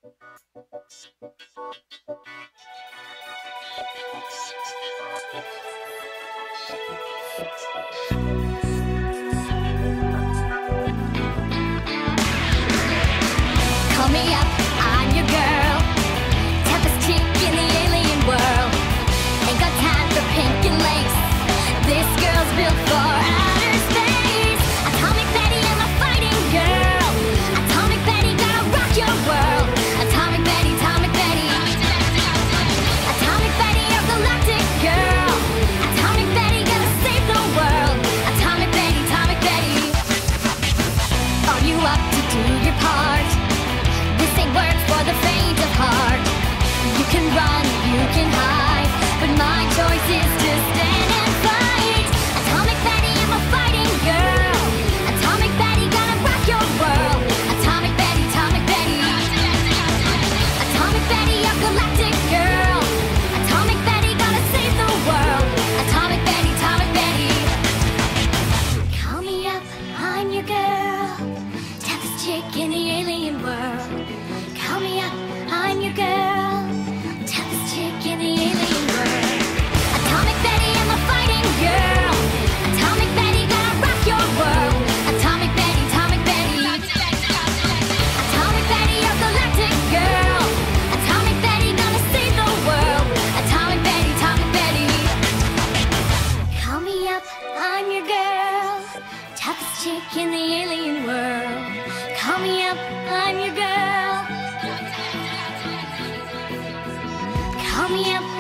Call me up, I'm your girl. Toughest chick in the alien world. Ain't got time for pink and lace. This girl's built for outer space. Atomic Betty, I'm a fighting girl. Atomic Betty, gonna rock your world. Atomic Betty, Atomic Betty. Atomic Betty, your galactic girl. Atomic Betty, gonna save the world. Atomic Betty, Atomic Betty. Are you up to do your part? This ain't work for the faint of heart. You can run, you can hide, but my choice is to stand and fight. Atomic Betty, I'm a fighting girl. Atomic Betty, gonna rock your world. Atomic Betty, Atomic Betty. Atomic Betty, your galactic girl. Atomic Betty, gonna save the world. Atomic Betty, Atomic Betty. Call me up, I'm your girl. Toughest chick in the alien world. Call me up, I'm your girl. Toughest chick in the alien world. Atomic Betty, I'm a fighting girl. Atomic Betty, gonna rock your world. Atomic Betty, Atomic Betty. Atomic Betty, your galactic girl. Atomic Betty, gonna save the world. Atomic Betty, Atomic Betty. Call me up, I'm your girl. Toughest chick in the alien world. Call me up, I'm your girl. Call me up,